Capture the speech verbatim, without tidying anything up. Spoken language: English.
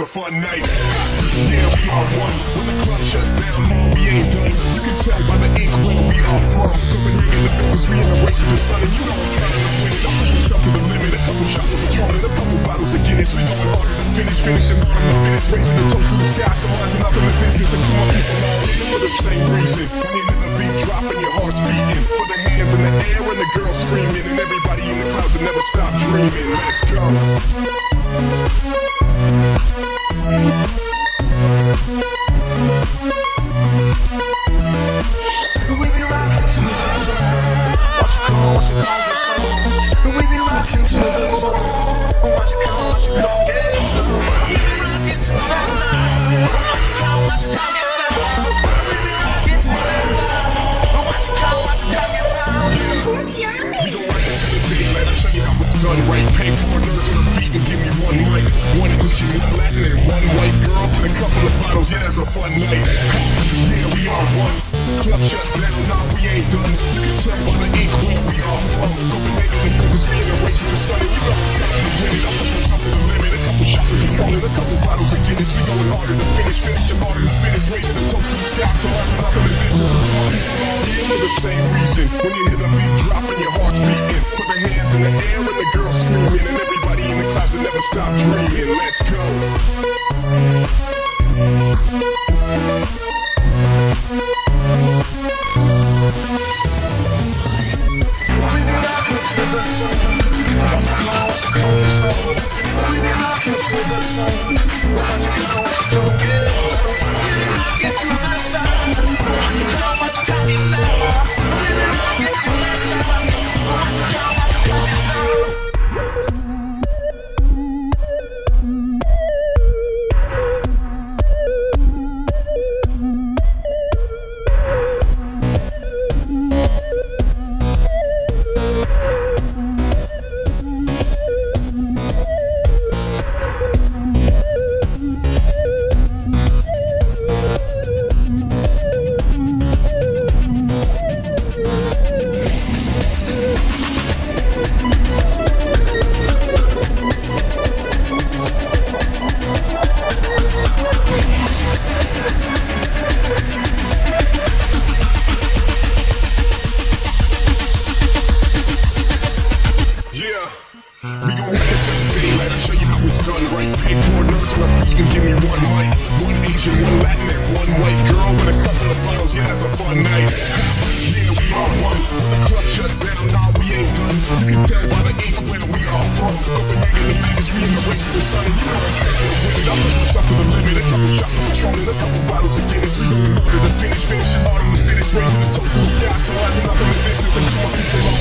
fun night. Yeah, we are one. When the club shuts down, no, we ain't done. You can tell by the ink where we are from. Copenhagen, the Philippines, we in the race with the sun, and you know I'm trying to win it. I'm pushing myself to the limit. A couple shots of Patron and a couple bottles of Guinness. We going harder to finish, finishing harder to finish. Raising the toast to the sky, so rising up in the distance. And to my people all in for the same reason. When you hear the beat drop and your heart's beating, for the hands in the air and the girls screaming, and everybody in the clouds that never stop dreaming. Let's go. We be rockin' to the sun. Watch you come, watch you come get some. We be rockin' to the sun. Watch you come, watch you come get some. We be rockin' to the sun. Watch you come, watch you come get some. We be rockin' to the sun. Watch you come, watch you come get some. We go right into the day, let me show you how it's done right. Pay four nerves on the beat and give me one mic. One Gucci, one Latin, and one white girl with a couple of bottles. Yeah, that's a fun night. Yeah, we are one. Club shuts down, nah, we ain't done. You can tell by the ink where we are from. Copenhagen, the Philippines, we in the race with the sun, and you know I'm trying to win it. I push myself to the limit. A couple shots of Patron and a couple bottles of Guinness. We going harder to finish, finishing harder to finish. Raising the toast to the sky, so rising up in the distance. And to my people all here for the same reason. When you hear the beat drop and your heart's beating, put the hands in the air and the girls screaming, and everybody in the clouds that never stop dreaming. Let's go. We gon' head to the day, let me show you how it's done right. Pay four nerves on the beat and give me one mic. One Asian, one Latin, and one white girl with a couple of bottles. Yeah, that's a fun night. Yeah, we are one. The club shuts down, nah, we ain't done. You can tell by the ink where we are from. Copenhagen, the Philippines, we in the race with the sun, and you know I'm trying to win it. I push myself to the limit. A couple shots of Patron and a couple bottles of Guinness. We going harder to finish, finishing harder to finish. Raising the toast to the sky, so rising up in the distance. And to my people